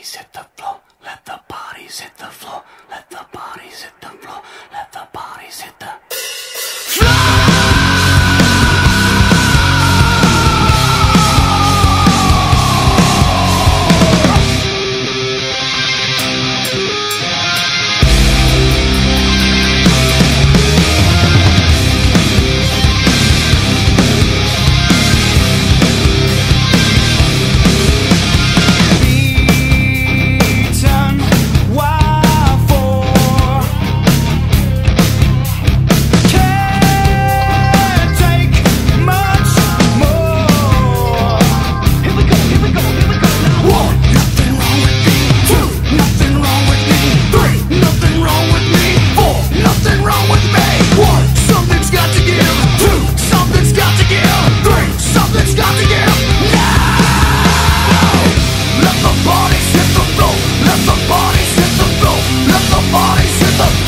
bodies hit the floor. Let the bodies hit the floor. Let the bodies hit the floor. Let the bodies hit the floor. Let the bodies hit the floor. Let the bodies hit the